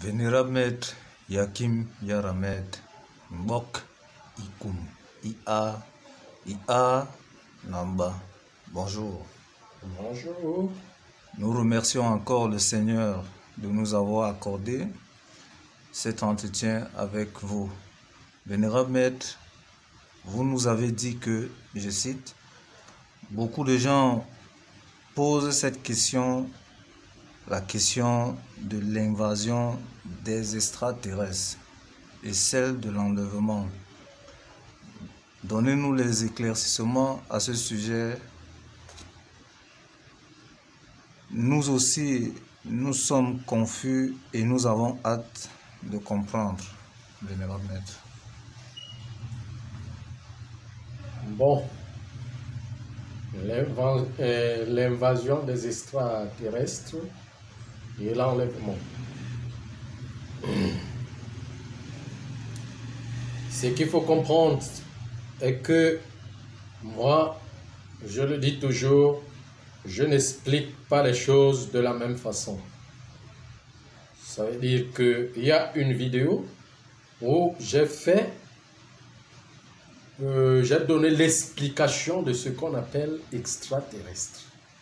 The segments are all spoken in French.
Vénérable Maître Yakim Yaramed Mbok Ikum Ia Namba. Bonjour. Bonjour. Nous remercions encore le Seigneur de nous avoir accordé cet entretien avec vous. Vénérable Maître, vous nous avez dit que, je cite, beaucoup de gens posent cette question, la question de l'invasion des extraterrestres et celle de l'enlèvement. Donnez-nous les éclaircissements à ce sujet. Nous aussi, nous sommes confus et nous avons hâte de comprendre, Vénérable Maître. Bon, l'invasion des extraterrestres et l'enlèvement. Ce qu'il faut comprendre est que moi, je le dis toujours, je n'explique pas les choses de la même façon. Ça veut dire qu'il y a une vidéo où j'ai donné l'explication de ce qu'on appelle extraterrestre.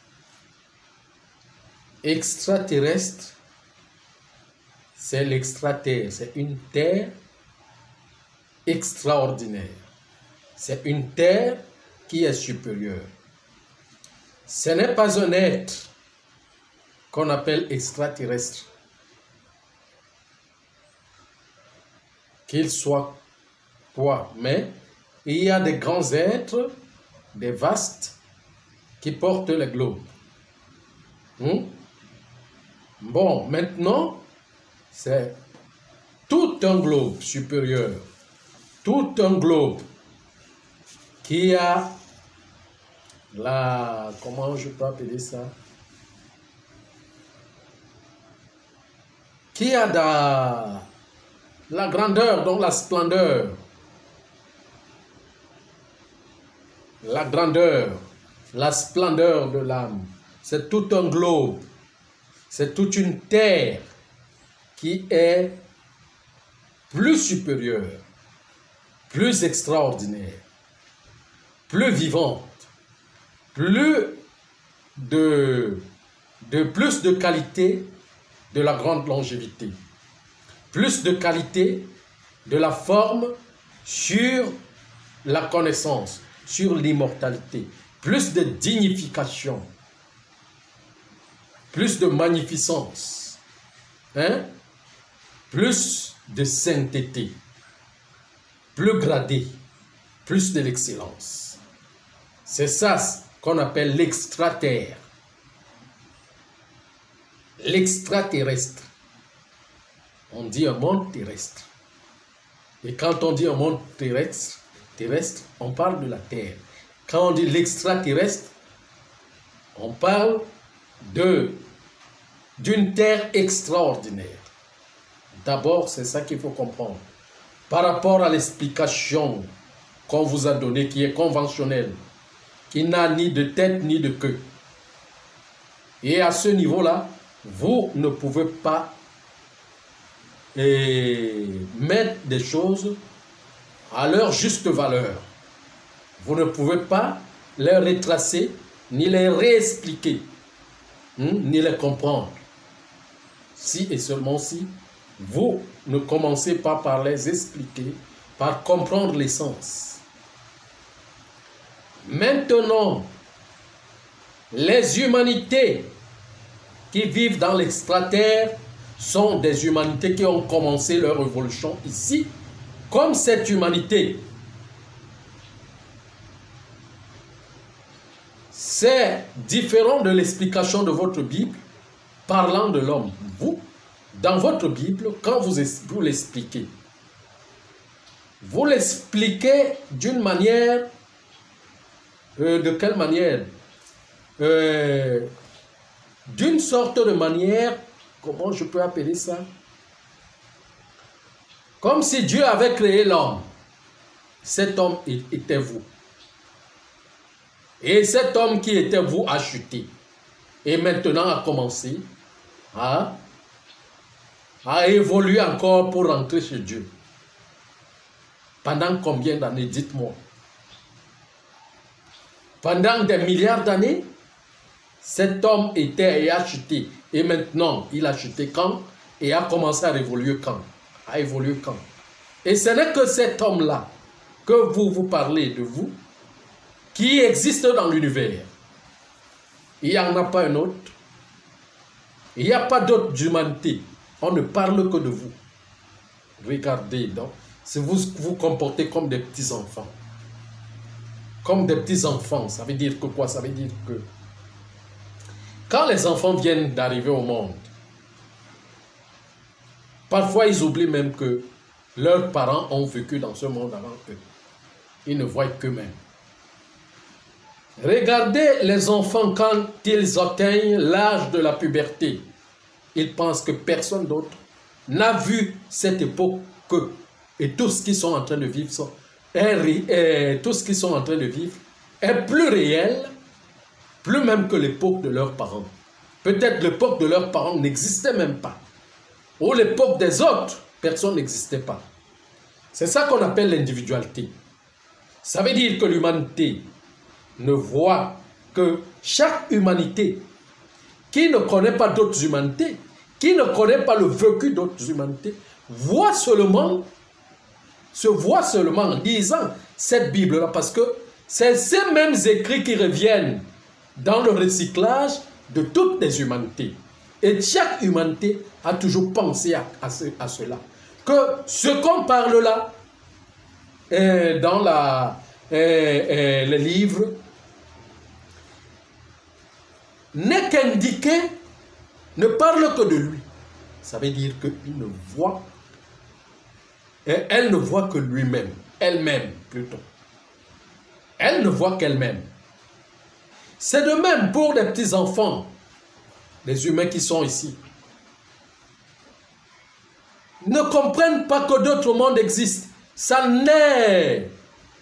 Extraterrestre, c'est l'extraterre, c'est une terre extraordinaire. C'est une terre qui est supérieure. Ce n'est pas un être qu'on appelle extraterrestre. Qu'il soit quoi, mais il y a des grands êtres, des vastes, qui portent le globe. Bon, maintenant, c'est tout un globe supérieur, tout un globe qui a la, comment je peux appeler ça? Qui a la grandeur, donc la splendeur. La grandeur, la splendeur de l'âme. C'est tout un globe. C'est toute une terre qui est plus supérieure, plus extraordinaire, plus vivante, plus de qualité de la grande longévité, plus de qualité de la forme sur la connaissance, sur l'immortalité, plus de dignification, plus de magnificence, plus de sainteté, plus gradé, plus de l'excellence. C'est ça qu'on appelle l'extraterre. L'extraterrestre. On dit un monde terrestre. Et quand on dit un monde terrestre, on parle de la Terre. Quand on dit l'extraterrestre, on parle d'une Terre extraordinaire. D'abord, c'est ça qu'il faut comprendre. Par rapport à l'explication qu'on vous a donnée, qui est conventionnelle, qui n'a ni de tête ni de queue. Et à ce niveau-là, vous ne pouvez pas mettre des choses à leur juste valeur. Vous ne pouvez pas les retracer, ni les réexpliquer, ni les comprendre. Si et seulement si vous ne commencez pas par les expliquer, par comprendre l'essence. Maintenant, les humanités qui vivent dans l'extraterre sont des humanités qui ont commencé leur évolution ici. Comme cette humanité, c'est différent de l'explication de votre Bible parlant de l'homme. Vous, dans votre Bible, quand vous l'expliquez, vous l'expliquez d'une manière, de quelle manière? D'une sorte de manière, comment je peux appeler ça? Comme si Dieu avait créé l'homme. Cet homme était vous. Et cet homme qui était vous a chuté. Et maintenant a commencé à a évolué encore pour rentrer chez Dieu. Pendant combien d'années, dites-moi? Pendant des milliards d'années, cet homme était et a chuté. Et maintenant, il a chuté quand? Et a commencé à évoluer quand? À évoluer quand? Et ce n'est que cet homme-là que vous parlez de vous, qui existe dans l'univers. Il n'y en a pas un autre. Il n'y a pas d'autre humanité. On ne parle que de vous. Regardez donc. Si vous vous comportez comme des petits-enfants. Comme des petits-enfants, ça veut dire que quoi? Ça veut dire que quand les enfants viennent d'arriver au monde, parfois ils oublient même que leurs parents ont vécu dans ce monde avant eux. Ils ne voient qu'eux-mêmes. Regardez les enfants quand ils atteignent l'âge de la puberté. Ils pensent que personne d'autre n'a vu cette époque qu'eux. Et tout ce qu'ils sont en train de vivre est plus réel, plus même que l'époque de leurs parents. Peut-être l'époque de leurs parents n'existait même pas. Ou l'époque des autres, personne n'existait pas. C'est ça qu'on appelle l'individualité. Ça veut dire que l'humanité ne voit que chaque humanité qui ne connaît pas d'autres humanités, qui ne connaît pas le vécu d'autres humanités, se voit seulement en lisant cette Bible-là, parce que c'est ces mêmes écrits qui reviennent dans le recyclage de toutes les humanités. Et chaque humanité a toujours pensé à cela. Que ce qu'on parle là, dans les livres, n'est qu'indiqué, ne parle que de lui. Ça veut dire qu'il ne voit, et elle ne voit que lui-même, elle-même plutôt. Elle ne voit qu'elle-même. C'est de même pour les petits-enfants, les humains qui sont ici. Ne comprennent pas que d'autres mondes existent. Ça n'est...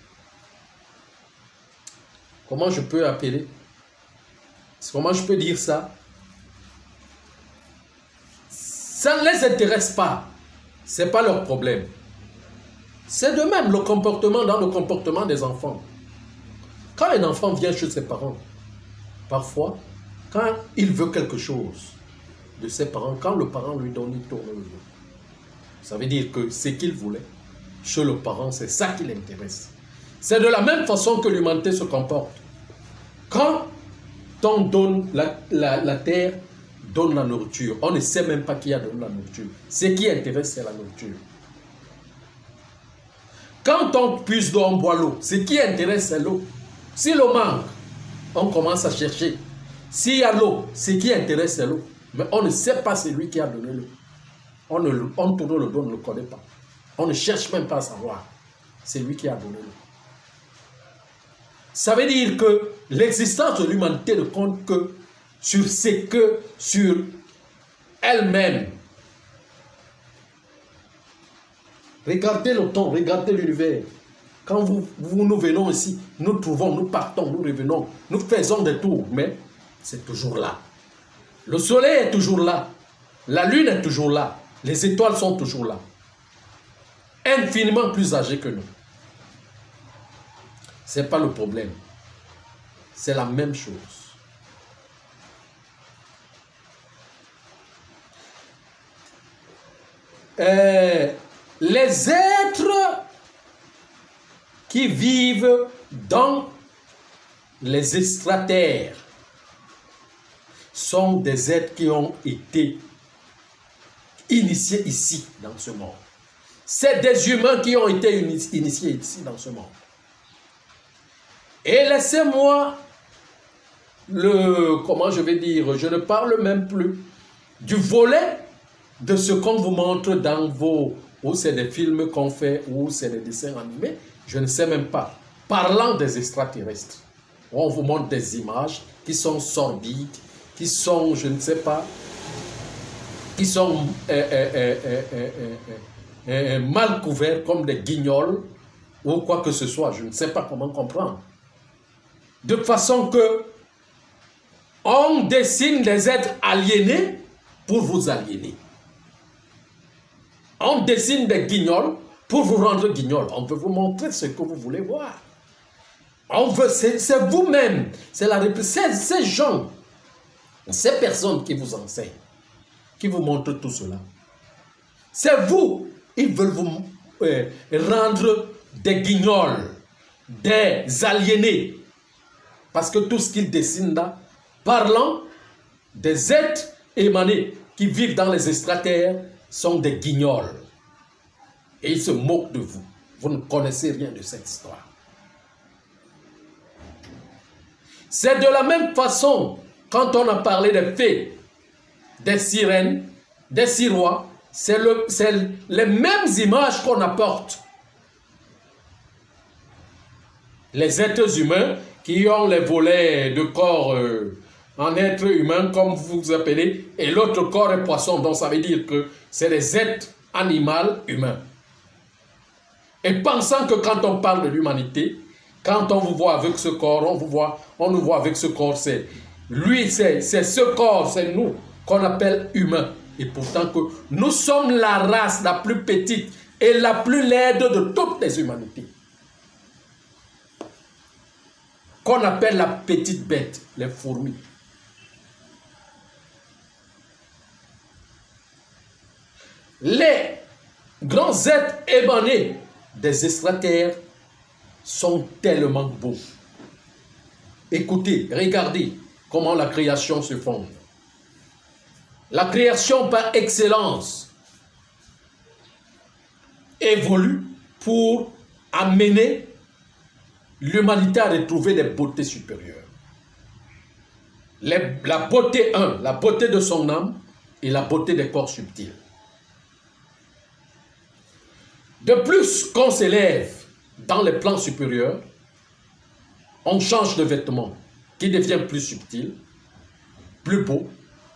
Comment je peux appeler? Comment je peux dire ça? Ça ne les intéresse pas. Ce n'est pas leur problème. C'est de même le comportement dans le comportement des enfants. Quand un enfant vient chez ses parents, parfois, quand il veut quelque chose de ses parents, quand le parent lui donne, il tourne le dos. Ça veut dire que ce qu'il voulait, chez le parent, c'est ça qui l'intéresse. C'est de la même façon que l'humanité se comporte. Quand on donne la terre, donne la nourriture, on ne sait même pas qui a donné la nourriture. Ce qui intéresse, c'est la nourriture. Quand on puise d'eau, on boit l'eau. Ce qui intéresse, c'est l'eau. Si l'eau manque, on commence à chercher. S'il y a l'eau, ce qui intéresse, c'est l'eau. Mais on ne sait pas celui qui a donné l'eau. On tourne le dos, on ne le connaît pas. On ne cherche même pas à savoir. C'est lui qui a donné l'eau. Ça veut dire que l'existence de l'humanité ne compte que sur elle-même. Regardez le temps, regardez l'univers. Quand nous venons ici, nous trouvons, nous partons, nous revenons, nous faisons des tours, mais c'est toujours là. Le soleil est toujours là. La lune est toujours là. Les étoiles sont toujours là. Infiniment plus âgées que nous. Ce n'est pas le problème. C'est la même chose. Les êtres qui vivent dans les extraterres sont des êtres qui ont été initiés ici, dans ce monde. C'est des humains qui ont été initiés ici, dans ce monde. Et laissez-moi comment je vais dire, je ne parle même plus du volet de ce qu'on vous montre dans ou c'est des films qu'on fait, ou c'est des dessins animés, je ne sais même pas. Parlant des extraterrestres, on vous montre des images qui sont sordides, qui sont, je ne sais pas, qui sont mal couverts comme des guignols, ou quoi que ce soit, je ne sais pas comment comprendre. De façon que on dessine des êtres aliénés pour vous aliéner. On dessine des guignols pour vous rendre guignol. On veut vous montrer ce que vous voulez voir. On veut, c'est vous-même, c'est ces gens, ces personnes qui vous enseignent, qui vous montrent tout cela. C'est vous, ils veulent vous rendre des guignols, des aliénés. Parce que tout ce qu'ils dessinent là, parlant des êtres émanés qui vivent dans les extraterres, sont des guignols. Et ils se moquent de vous. Vous ne connaissez rien de cette histoire. C'est de la même façon, quand on a parlé des fées, des sirènes, des sirois, c'est les mêmes images qu'on apporte. Les êtres humains qui ont les volets de corps en être humain, comme vous appelez, et l'autre corps est poisson, donc ça veut dire que c'est des êtres animaux humains. Et pensant que quand on parle de l'humanité, quand on vous voit avec ce corps, on nous voit avec ce corps, c'est ce corps, c'est nous qu'on appelle humain. Et pourtant que nous sommes la race la plus petite et la plus laide de toutes les humanités. Qu'on appelle la petite bête, les fourmis. Les grands êtres émanés des extraterres sont tellement beaux. Écoutez, regardez comment la création se fonde. La création par excellence évolue pour amener l'humanité à retrouver des beautés supérieures. La beauté la beauté de son âme et la beauté des corps subtils. De plus qu'on s'élève dans les plans supérieurs, on change de vêtement qui devient plus subtil, plus beau,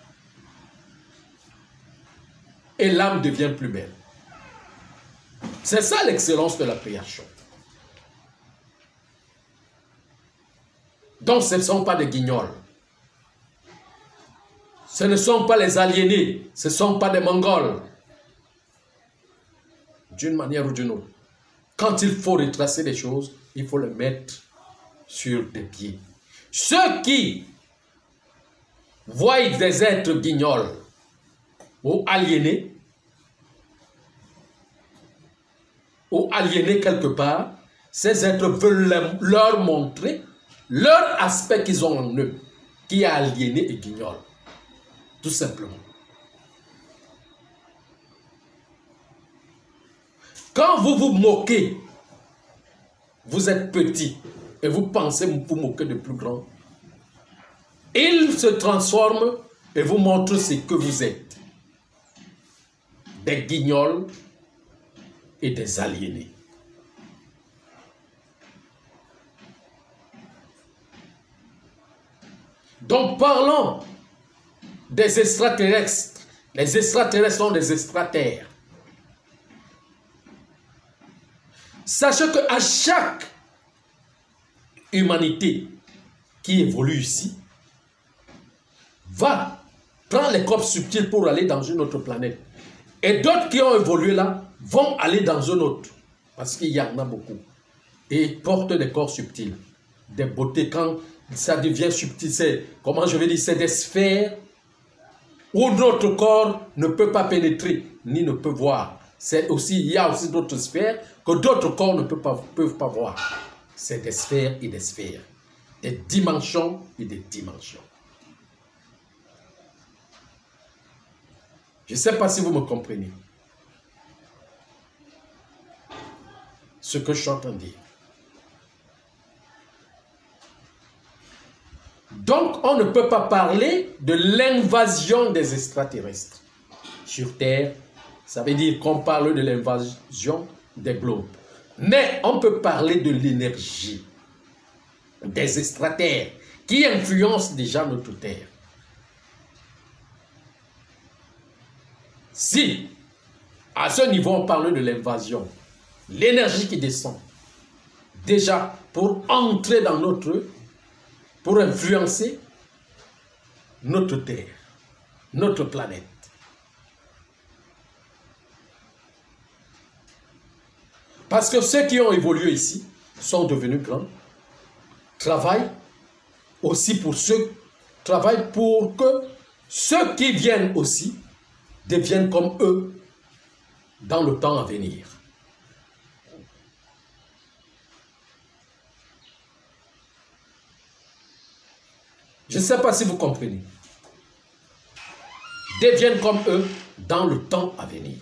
et l'âme devient plus belle. C'est ça l'excellence de la création. Donc ce ne sont pas des guignols. Ce ne sont pas les aliénés. Ce ne sont pas des Mongols. D'une manière ou d'une autre. Quand il faut retracer les choses, il faut les mettre sur des pieds. Ceux qui voient des êtres guignols ou aliénés quelque part, ces êtres veulent leur montrer leur aspect qu'ils ont en eux, qui est aliéné et guignol. Tout simplement. Quand vous vous moquez, vous êtes petit et vous pensez vous moquer de plus grand, il se transforme et vous montre ce que vous êtes. Des guignols et des aliénés. Donc parlons des extraterrestres. Les extraterrestres sont des extraterres. Sachez qu'à chaque humanité qui évolue ici, prend les corps subtils pour aller dans une autre planète. Et d'autres qui ont évolué là vont aller dans un autre. Parce qu'il y en a beaucoup. Et ils portent des corps subtils. Des beautés. Quand ça devient subtil, c'est, comment je vais dire, c'est des sphères où notre corps ne peut pas pénétrer, ni ne peut voir. Il y a aussi d'autres sphères que d'autres corps ne peuvent pas voir. C'est des sphères et des sphères. Des dimensions et des dimensions. Je ne sais pas si vous me comprenez ce que je suis en train de dire. Donc, on ne peut pas parler de l'invasion des extraterrestres sur Terre. Ça veut dire qu'on parle de l'invasion des globes. Mais on peut parler de l'énergie des extraterrestres qui influencent déjà notre Terre. Si, à ce niveau, on parle de l'invasion, l'énergie qui descend, déjà pour entrer dans pour influencer notre Terre, notre planète. Parce que ceux qui ont évolué ici sont devenus grands, travaillent aussi pour ceux, travaillent pour que ceux qui viennent aussi deviennent comme eux dans le temps à venir. Je ne sais pas si vous comprenez. Deviennent comme eux dans le temps à venir.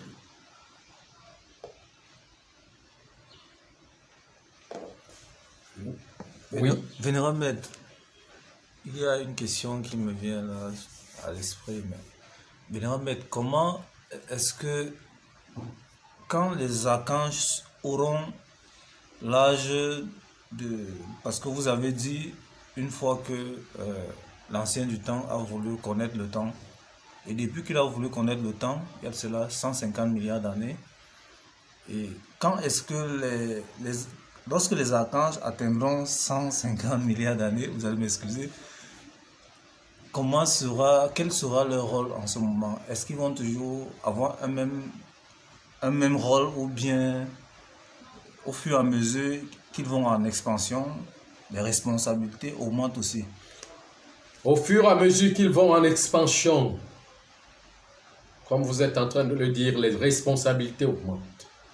Oui. Vénérable Maître, il y a une question qui me vient là à l'esprit. Vénérable Maître, comment est-ce que quand les archanges auront l'âge de... Parce que vous avez dit, une fois que l'ancien du temps a voulu connaître le temps, et depuis qu'il a voulu connaître le temps, il y a de cela 150 milliards d'années, et quand est-ce que lorsque les archanges atteindront 150 milliards d'années, vous allez m'excuser, quel sera leur rôle en ce moment? Est-ce qu'ils vont toujours avoir un même rôle, ou bien au fur et à mesure qu'ils vont en expansion, les responsabilités augmentent aussi? Au fur et à mesure qu'ils vont en expansion, comme vous êtes en train de le dire, les responsabilités augmentent.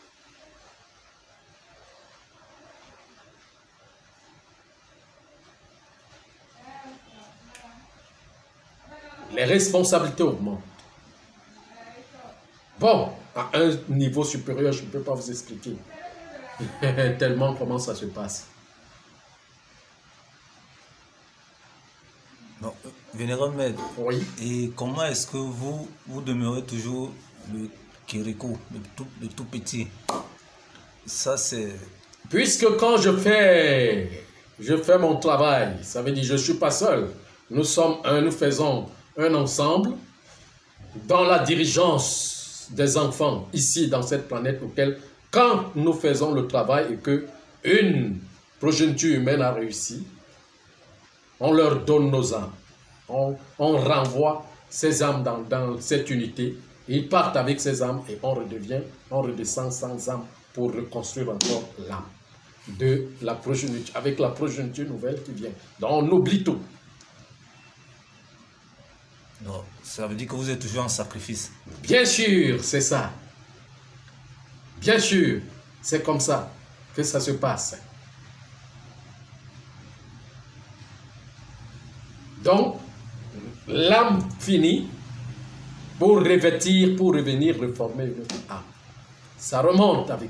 Les responsabilités augmentent. Bon, à un niveau supérieur, je ne peux pas vous expliquer tellement comment ça se passe. Bon, Vénérable Maître, oui. Et comment est-ce que vous demeurez toujours le Kéréko, le tout petit? Ça, c'est... Puisque quand je fais mon travail, ça veut dire je ne suis pas seul. Nous sommes nous faisons un ensemble dans la dirigeance des enfants ici dans cette planète auquel, quand nous faisons le travail et que une progéniture humaine a réussi, on leur donne nos âmes. On renvoie ces âmes dans cette unité. Ils partent avec ces âmes et on redescend sans âme pour reconstruire encore l'âme de la progéniture, avec la progéniture nouvelle qui vient. Donc on oublie tout. Non, ça veut dire que vous êtes toujours en sacrifice. Bien sûr, c'est ça. Bien sûr, c'est comme ça que ça se passe. Donc, l'âme finit pour revêtir, pour revenir reformer une autre âme. Ça remonte avec.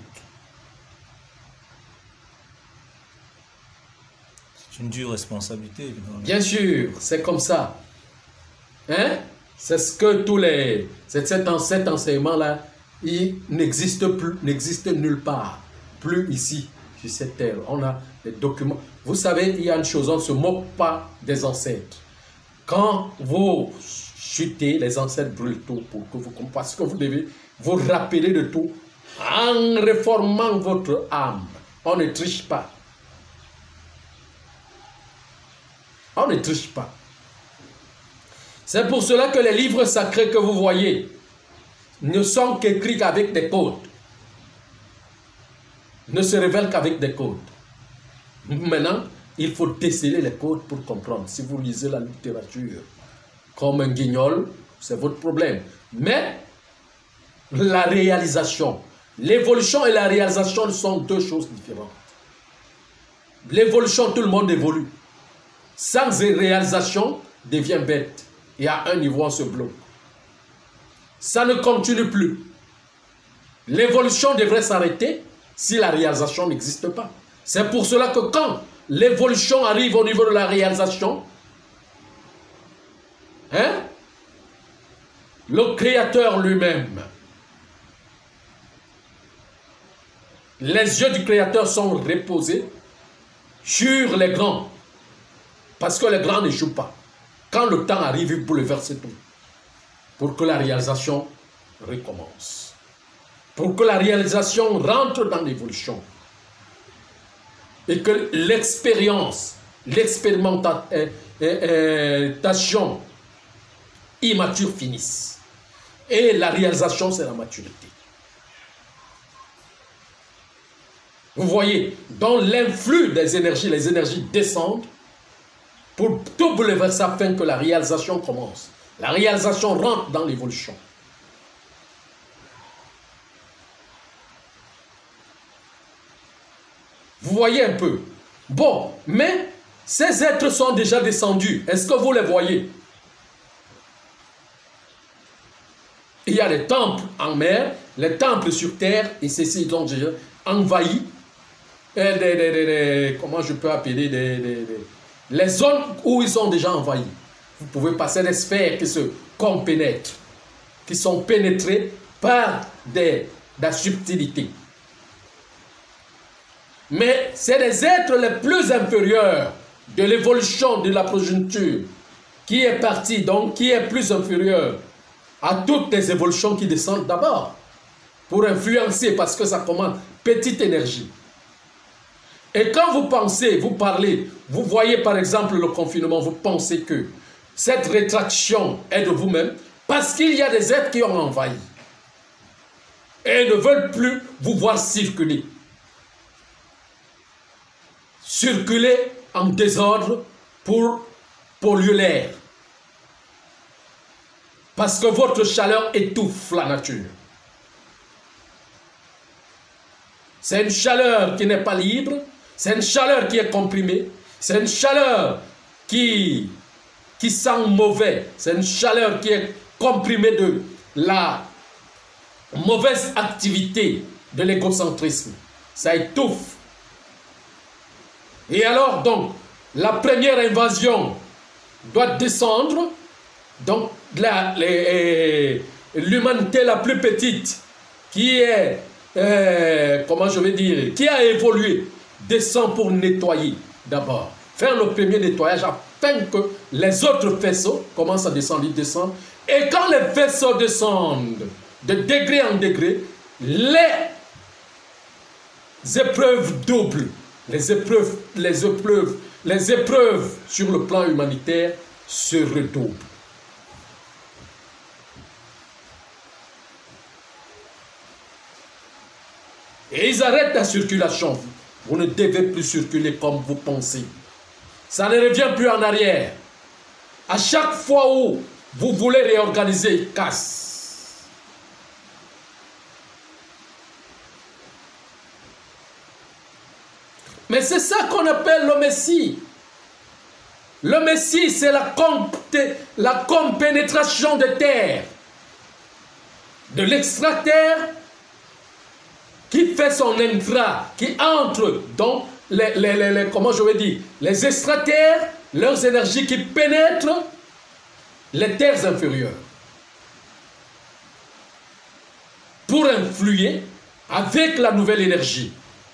C'est une dure responsabilité, évidemment. Bien sûr, c'est comme ça. Hein? C'est ce que cet enseignement-là, il n'existe plus, n'existe nulle part. Plus ici, sur cette terre. On a des documents. Vous savez, il y a une chose, on ne se moque pas des ancêtres. Quand vous chutez, les ancêtres brûlent tout pour que vous compreniez. Parce que vous devez vous rappeler de tout en réformant votre âme. On ne triche pas. On ne triche pas. C'est pour cela que les livres sacrés que vous voyez ne sont qu'écrits qu'avec des codes. Ne se révèlent qu'avec des codes. Maintenant, il faut déceler les codes pour comprendre. Si vous lisez la littérature comme un guignol, c'est votre problème. Mais la réalisation, l'évolution et la réalisation sont deux choses différentes. L'évolution, tout le monde évolue. Sans réalisation, devient bête. Et à un niveau, on se bloque. Ça ne continue plus. L'évolution devrait s'arrêter si la réalisation n'existe pas. C'est pour cela que quand l'évolution arrive au niveau de la réalisation, le Créateur lui-même, les yeux du Créateur sont reposés sur les grands. Parce que les grands ne jouent pas. Quand le temps arrive, il bouleverse tout. Pour que la réalisation recommence. Pour que la réalisation rentre dans l'évolution. Et que l'expérience, l'expérimentation immature finisse. Et la réalisation, c'est la maturité. Vous voyez, dans l'influx des énergies, les énergies descendent pour tout bouleverser afin que la réalisation commence. La réalisation rentre dans l'évolution. Vous voyez un peu. Bon, mais ces êtres sont déjà descendus. Est-ce que vous les voyez? Il y a des temples en mer, les temples sur terre, et ceux-ci sont déjà envahis. Comment je peux appeler les zones où ils sont déjà envahis. Vous pouvez passer des sphères qui se compénètrent, qui sont pénétrées par la subtilité. Mais c'est les êtres les plus inférieurs de l'évolution de la progéniture qui est parti, donc qui est plus inférieur à toutes les évolutions qui descendent d'abord pour influencer, parce que ça commande petite énergie. Et quand vous pensez, vous parlez, vous voyez par exemple le confinement, vous pensez que cette rétraction est de vous-même parce qu'il y a des êtres qui ont envahi et ne veulent plus vous voir circuler. Circuler en désordre pour polluer l'air. Parce que votre chaleur étouffe la nature. C'est une chaleur qui n'est pas libre, c'est une chaleur qui est comprimée, c'est une chaleur qui sent mauvais, c'est une chaleur qui est comprimée de la mauvaise activité de l'égocentrisme. Ça étouffe. Et alors, donc, la première invasion doit descendre. Donc, l'humanité la plus petite, qui est, comment je vais dire, qui a évolué, descend pour nettoyer d'abord. Faire le premier nettoyage afin que les autres vaisseaux commencent à descendre, ils descendent. Et quand les vaisseaux descendent de degré en degré, les épreuves doublent. Les épreuves sur le plan humanitaire se redoublent. Et ils arrêtent la circulation. Vous ne devez plus circuler comme vous pensez. Ça ne revient plus en arrière. À chaque fois où vous voulez réorganiser, il casse. Mais c'est ça qu'on appelle le Messie. Le Messie, c'est la compénétration de terre. De l'extraterre qui fait son intra, qui entre dans comment je vais dire, les extraterres, leurs énergies qui pénètrent les terres inférieures. Pour influer avec la nouvelle énergie.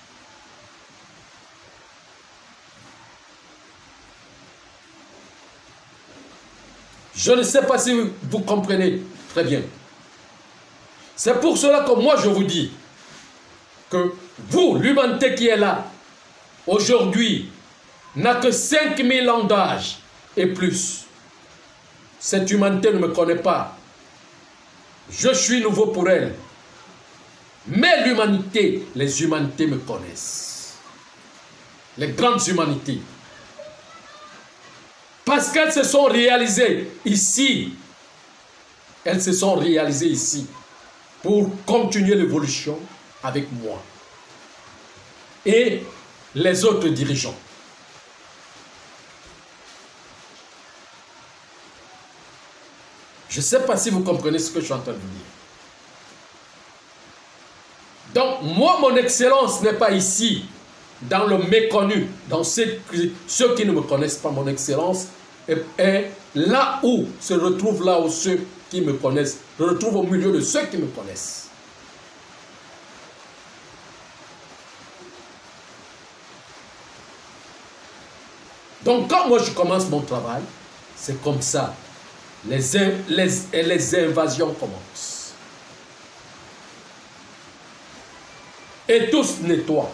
Je ne sais pas si vous comprenez très bien. C'est pour cela que moi je vous dis que vous, l'humanité qui est là, aujourd'hui, n'a que 5000 ans d'âge et plus. Cette humanité ne me connaît pas. Je suis nouveau pour elle. Mais l'humanité, les humanités me connaissent. Les grandes humanités. Parce qu'elles se sont réalisées ici. Elles se sont réalisées ici pour continuer l'évolution avec moi. Et les autres dirigeants. Je ne sais pas si vous comprenez ce que je suis en train de vous dire. Donc, moi, mon excellence n'est pas ici, dans le méconnu, dans ceux qui ne me connaissent pas. Mon excellence est là où se retrouvent là où ceux qui me connaissent. Je retrouve au milieu de ceux qui me connaissent. Donc, quand moi je commence mon travail, c'est comme ça. Les invasions commencent. Et tous nettoient.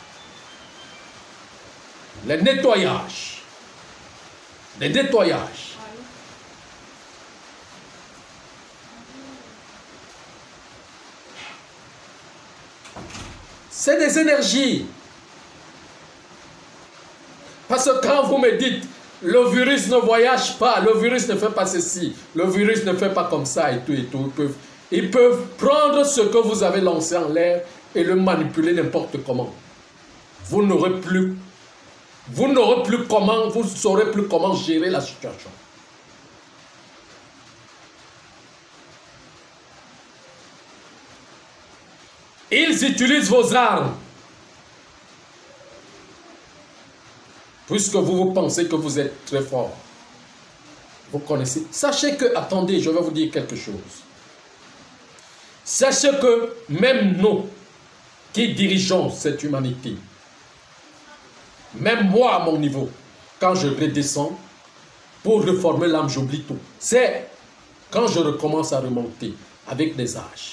Les nettoyages. Les nettoyages. C'est des énergies Parce que quand vous me dites, le virus ne voyage pas, le virus ne fait pas ceci, le virus ne fait pas comme ça et tout, ils peuvent prendre ce que vous avez lancé en l'air et le manipuler n'importe comment. Vous n'aurez plus comment, vous ne saurez plus comment gérer la situation. Ils utilisent vos armes. Puisque vous pensez que vous êtes très fort. Vous connaissez. Sachez que, attendez, je vais vous dire quelque chose. Sachez que même nous, qui dirigeons cette humanité, même moi à mon niveau, quand je redescends, pour reformer l'âme, j'oublie tout. C'est quand je recommence à remonter avec des âges.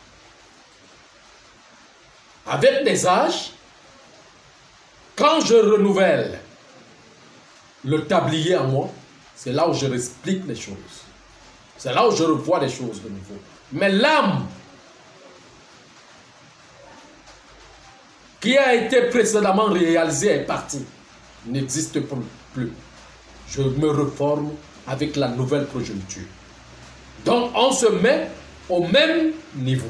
Avec des âges, quand je renouvelle le tablier en moi, c'est là où je explique les choses. C'est là où je revois les choses de nouveau. Mais l'âme qui a été précédemment réalisée est partie, n'existe plus. Je me reforme avec la nouvelle progéniture. Donc on se met au même niveau.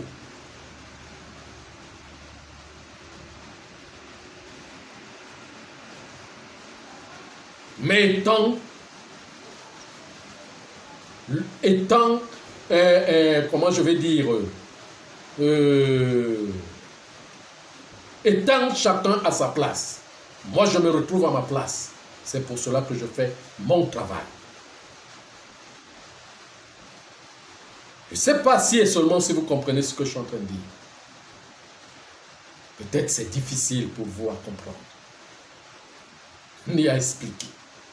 Mais comment je vais dire, étant chacun à sa place, moi je me retrouve à ma place. C'est pour cela que je fais mon travail. Je ne sais pas si et seulement si vous comprenez ce que je suis en train de dire. Peut-être c'est difficile pour vous à comprendre, ni à expliquer.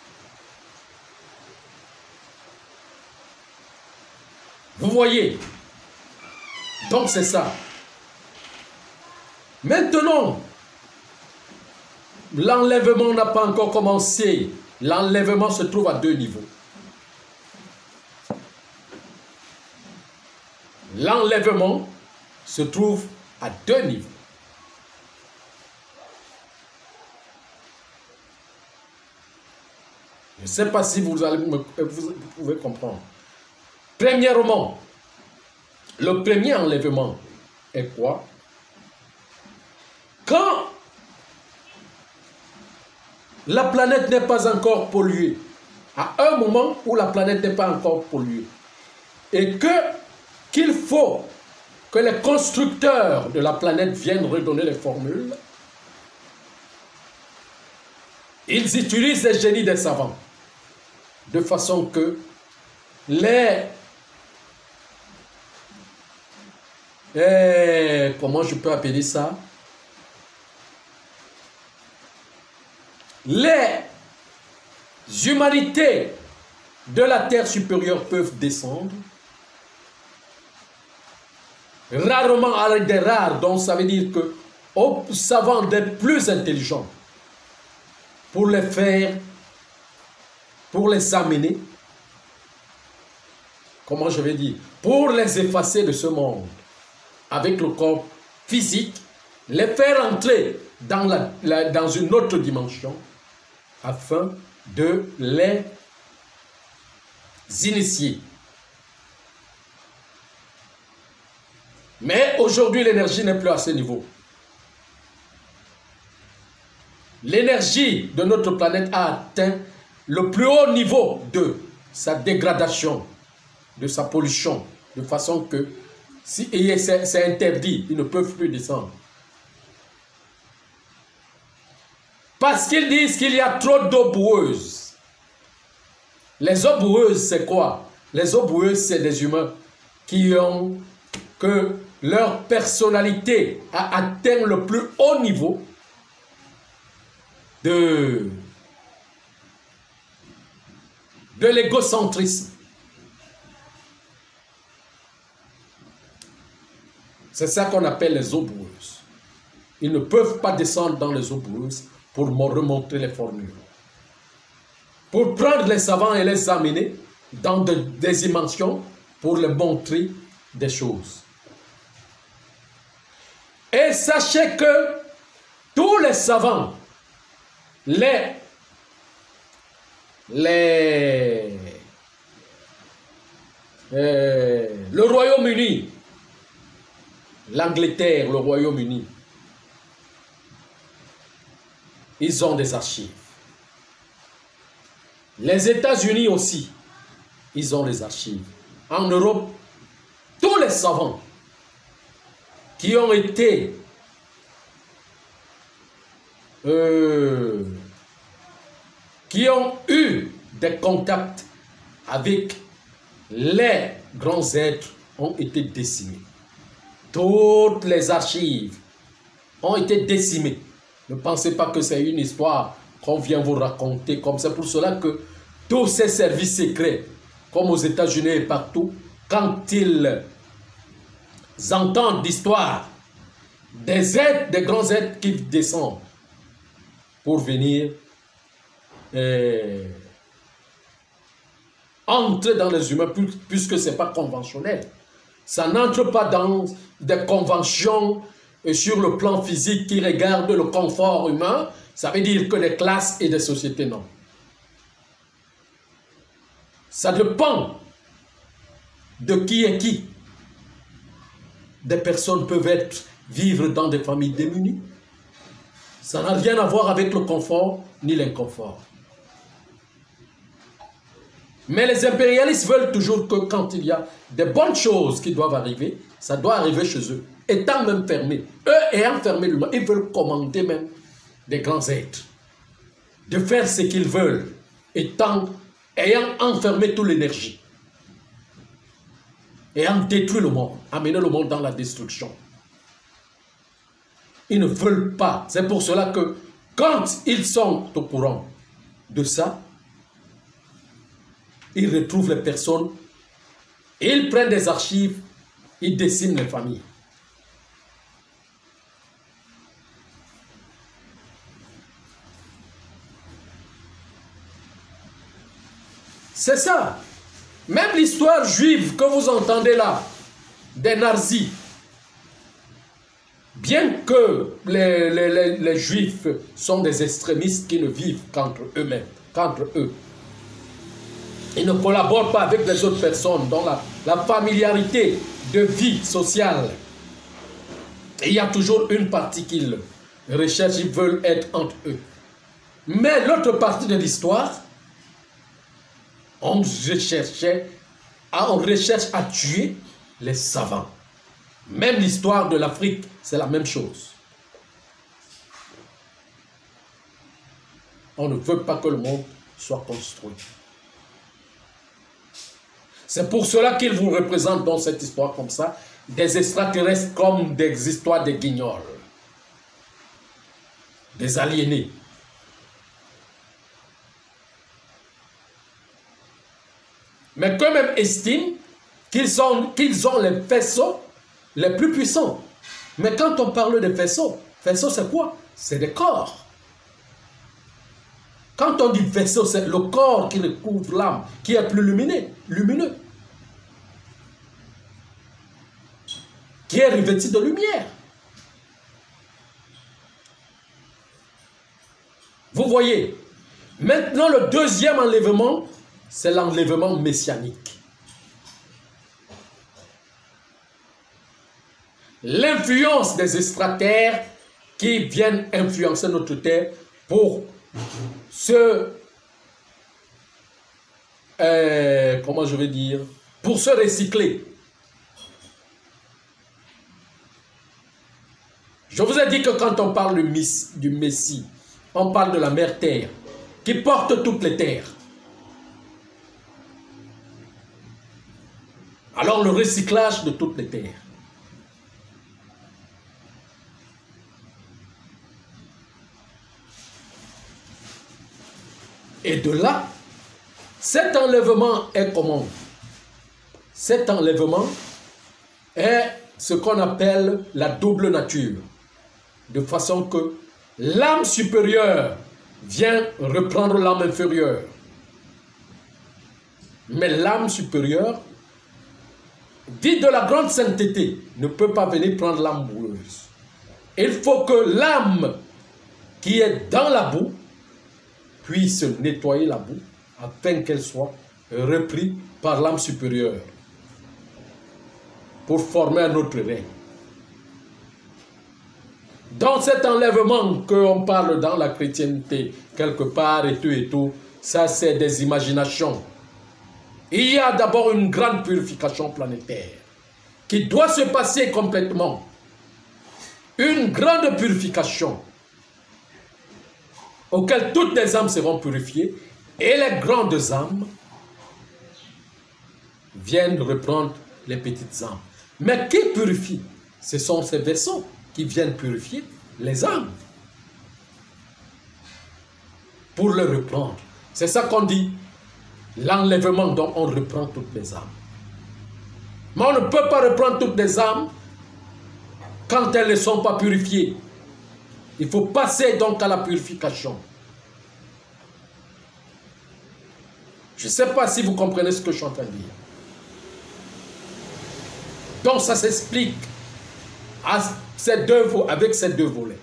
Vous voyez? Donc c'est ça. Maintenant, l'enlèvement n'a pas encore commencé. L'enlèvement se trouve à deux niveaux. L'enlèvement se trouve à deux niveaux. Je ne sais pas si vous pouvez comprendre. Premièrement, le premier enlèvement est quoi? Quand la planète n'est pas encore polluée, à un moment où la planète n'est pas encore polluée, et qu'il faut que les constructeurs de la planète viennent redonner les formules, ils utilisent les génies des savants, de façon que comment je peux appeler ça? Les humanités de la terre supérieure peuvent descendre. Rarement avec des rares, donc ça veut dire que aux savants des plus intelligents, pour les faire, pour les amener, comment je vais dire, pour les effacer de ce monde, avec le corps physique, les faire entrer dans une autre dimension, afin de les initier. Mais aujourd'hui, l'énergie n'est plus à ce niveau. L'énergie de notre planète a atteint le plus haut niveau de sa dégradation, de sa pollution, de façon que, si c'est interdit, ils ne peuvent plus descendre. Parce qu'ils disent qu'il y a trop d'eau boueuse. Les eaux boueuses, c'est quoi? Les eaux boueuses, c'est des humains que leur personnalité a atteint le plus haut niveau de l'égocentrisme. C'est ça qu'on appelle les eaux boueuses. Ils ne peuvent pas descendre dans les eaux boueuses pour me remontrer les formules. Pour prendre les savants et les amener dans des dimensions pour les montrer des choses. Et sachez que tous les savants, les le Royaume-Uni, l'Angleterre, le Royaume-Uni, ils ont des archives. Les États-Unis aussi, ils ont des archives. En Europe, tous les savants qui ont été qui ont eu des contacts avec les grands êtres ont été décimés. Toutes les archives ont été décimées. Ne pensez pas que c'est une histoire qu'on vient vous raconter comme ça. C'est pour cela que tous ces services secrets, comme aux États-Unis et partout, quand ils entendent l'histoire des êtres, des grands êtres qui descendent pour venir entrer dans les humains, puisque ce n'est pas conventionnel. Ça n'entre pas dans des conventions sur le plan physique qui regardent le confort humain. Ça veut dire que des classes et des sociétés, non. Ça dépend de qui est qui. Des personnes peuvent vivre dans des familles démunies. Ça n'a rien à voir avec le confort ni l'inconfort. Mais les impérialistes veulent toujours que quand il y a des bonnes choses qui doivent arriver, ça doit arriver chez eux, étant même fermés. Eux ayant fermé l'humain, ils veulent commander même des grands êtres, de faire ce qu'ils veulent, ayant enfermé toute l'énergie, ayant détruit le monde, amené le monde dans la destruction. Ils ne veulent pas. C'est pour cela que quand ils sont au courant de ça, ils retrouvent les personnes, ils prennent des archives, ils déciment les familles. C'est ça. Même l'histoire juive que vous entendez là, des nazis, bien que les juifs sont des extrémistes qui ne vivent qu'entre eux-mêmes, qu'entre eux. Ils ne collaborent pas avec les autres personnes dans la familiarité de vie sociale. Et il y a toujours une partie qu'ils recherchent, ils veulent être entre eux. Mais l'autre partie de l'histoire, on recherche à tuer les savants. Même l'histoire de l'Afrique, c'est la même chose. On ne veut pas que le monde soit construit. C'est pour cela qu'ils vous représentent dans cette histoire comme ça, des extraterrestres comme des histoires de guignols, des aliénés. Mais qu'eux-mêmes estiment qu'ils ont les vaisseaux les plus puissants. Mais quand on parle de vaisseaux c'est quoi? C'est des corps. Quand on dit vaisseau, c'est le corps qui recouvre l'âme, qui est plus lumineux, qui est revêtu de lumière. Vous voyez, maintenant le deuxième enlèvement, c'est l'enlèvement messianique. L'influence des extraterrestres qui viennent influencer notre terre pour pour se recycler. Je vous ai dit que quand on parle du Messie, on parle de la mère terre qui porte toutes les terres. Alors le recyclage de toutes les terres. Et de là, cet enlèvement est comment? Cet enlèvement est ce qu'on appelle la double nature. De façon que l'âme supérieure vient reprendre l'âme inférieure. Mais l'âme supérieure, dit de la grande sainteté, ne peut pas venir prendre l'âme boueuse. Il faut que l'âme qui est dans la boue puisse nettoyer la boue afin qu'elle soit reprise par l'âme supérieure pour former un autre règne. Dans cet enlèvement qu'on parle dans la chrétienté, quelque part et tout, ça c'est des imaginations. Il y a d'abord une grande purification planétaire qui doit se passer complètement. Une grande purification auquel toutes les âmes seront purifiées et les grandes âmes viennent reprendre les petites âmes. Mais qui purifie? Ce sont ces vaisseaux qui viennent purifier les âmes pour les reprendre. C'est ça qu'on dit, l'enlèvement dont on reprend toutes les âmes. Mais on ne peut pas reprendre toutes les âmes quand elles ne sont pas purifiées. Il faut passer donc à la purification. Je ne sais pas si vous comprenez ce que je suis en train de dire. Donc ça s'explique avec ces deux volets.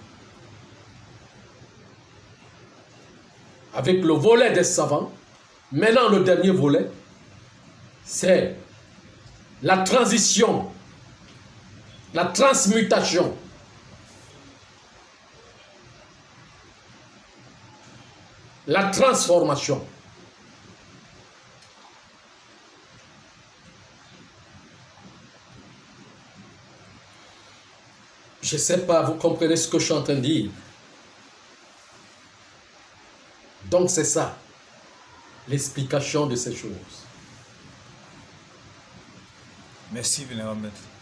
Avec le volet des savants, maintenant le dernier volet, c'est la transition, la transmutation. La transformation. Je ne sais pas, vous comprenez ce que je suis en train de dire. Donc c'est ça, l'explication de ces choses. Merci, Vénérable Maître.